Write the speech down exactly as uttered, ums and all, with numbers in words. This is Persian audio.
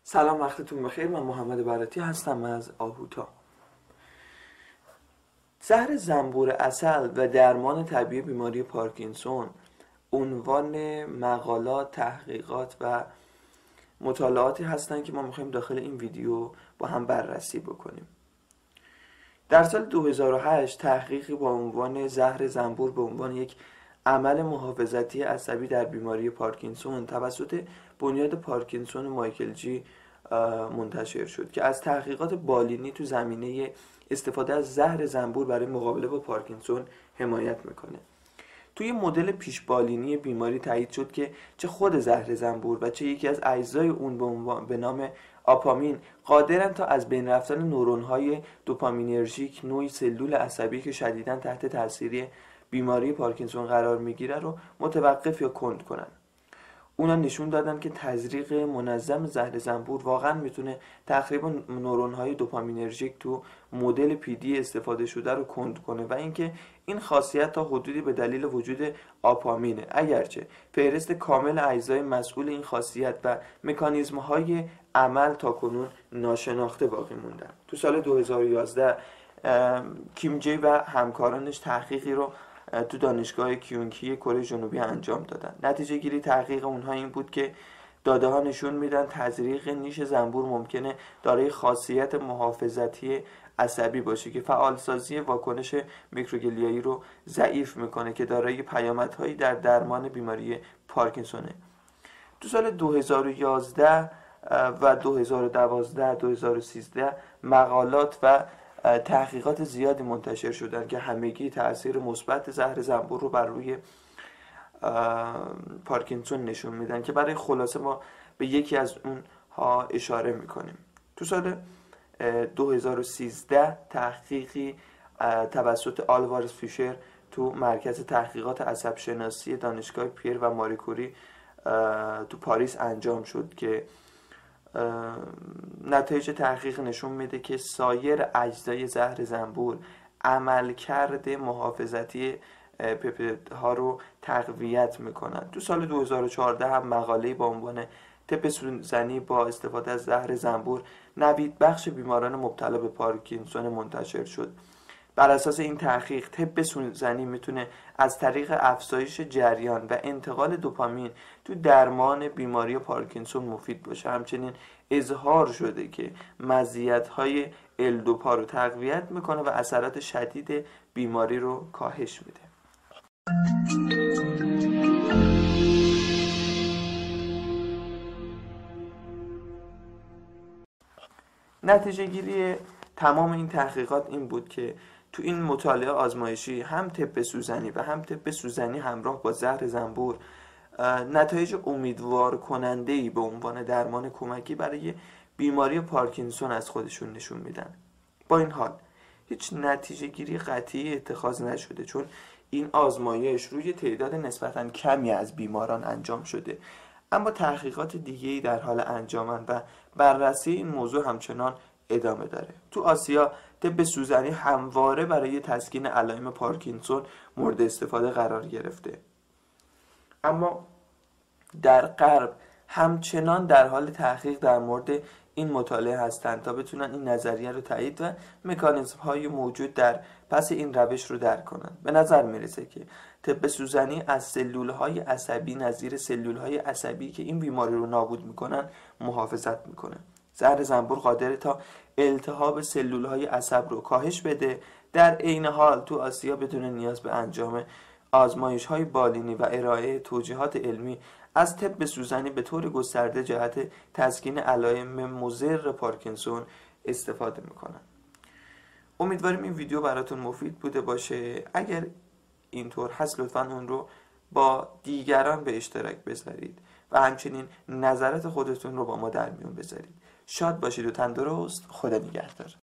سلام، وقتتون بخیر. من محمد براتی هستم از آهوتا. زهر زنبور عسل و درمان طبیعی بیماری پارکینسون عنوان مقالات، تحقیقات و مطالعاتی هستند که ما میخوایم داخل این ویدیو با هم بررسی بکنیم. در سال دو هزار و هشت تحقیقی با عنوان زهر زنبور به عنوان یک عمل محافظتی عصبی در بیماری پارکینسون توسط بنیاد پارکینسون مایکل جی منتشر شد که از تحقیقات بالینی تو زمینه استفاده از زهر زنبور برای مقابله با پارکینسون حمایت میکنه. توی مدل پیش بالینی بیماری تایید شد که چه خود زهر زنبور و چه یکی از اجزای اون به عنوان به نام آپامین قادرن تا از بین رفتن نورون‌های دوپامینرژیک، نوعی سلول عصبی که شدیداً تحت تاثیر بیماری پارکینسون قرار میگیره رو متوقف یا کند کنن. اونا نشون دادن که تزریق منظم زهر زنبور واقعا میتونه تخریب نورون‌های دوپامینرژیک تو مدل پی دی استفاده شده رو کند کنه و اینکه این خاصیت تا حدودی به دلیل وجود آپامینه، اگرچه فهرست کامل اجزای مسئول این خاصیت و مکانیزم‌های عمل تاکنون ناشناخته باقی موندن. تو سال دو هزار و یازده کیم جی و همکارانش تحقیقی رو تو دانشگاه کیونکی کره جنوبی انجام دادن. نتیجه گیری تحقیق اونها این بود که داده ها نشون میدن تزریق نیش زنبور ممکنه دارای خاصیت محافظتی عصبی باشه که فعالسازی واکنش میکروگلیایی رو ضعیف میکنه که دارای پیامدهایی در درمان بیماری پارکینسونه. تو سال دو هزار و یازده و دو هزار و دوازده دو هزار و سیزده مقالات و تحقیقات زیادی منتشر شدن که همگی تأثیر مثبت زهر زنبور رو بر روی پارکینسون نشون میدن که برای خلاصه ما به یکی از اونها اشاره میکنیم. تو سال دو هزار و سیزده تحقیقی توسط آلوارز فیشر تو مرکز تحقیقات عصب شناسی دانشگاه پیر و ماری کوری تو پاریس انجام شد که نتایج تحقیق نشون میده که سایر اجزای زهر زنبور عملکرد محافظتی پپتید ها رو تقویت میکنن. تو سال دو هزار و چهارده هم مقاله‌ای با عنوان تب سوزنی با استفاده از زهر زنبور نوید بخش بیماران مبتلا به پارکینسون منتشر شد. بر اساس این تحقیق تب سوزنی میتونه از طریق افزایش جریان و انتقال دوپامین تو درمان بیماری پارکینسون مفید باشه. همچنین اظهار شده که مزیت‌های ال دوپا رو تقویت میکنه و اثرات شدید بیماری رو کاهش میده. نتیجه گیری تمام این تحقیقات این بود که تو این مطالعه آزمایشی هم تب سوزنی و هم تب سوزنی همراه با زهر زنبور نتایج امیدوار کننده‌ای به عنوان درمان کمکی برای بیماری پارکینسون از خودشون نشون میدن. با این حال هیچ نتیجه گیری قطعی اتخاذ نشده چون این آزمایش روی تعداد نسبتاً کمی از بیماران انجام شده، اما تحقیقات دیگه‌ای در حال انجامن و بررسی این موضوع همچنان ادامه داره. تو آسیا تب سوزنی همواره برای تسکین علائم پارکینسون مورد استفاده قرار گرفته، اما در غرب همچنان در حال تحقیق در مورد این مطالعه هستند تا بتونن این نظریه رو تایید و مکانیزم های موجود در پس این روش رو درک کنن. به نظر میرسه که تب سوزنی از سلول های عصبی نظیر سلول های عصبی که این بیماری رو نابود میکنن محافظت میکنه. زهر زنبور قادره تا التهاب سلول های عصب رو کاهش بده. در عین حال تو آسیا بدون نیاز به انجام آزمایش های بالینی و ارائه توجیهات علمی از تب سوزنی به طور گسترده جهت تسکین علائم مضر پارکینسون استفاده میکنن. امیدواریم این ویدیو براتون مفید بوده باشه. اگر اینطور هست لطفاً اون رو با دیگران به اشتراک بذارید و همچنین نظرات خودتون رو با ما در میون بذارید. شاد باشید و تندرست. خدا نگهدار.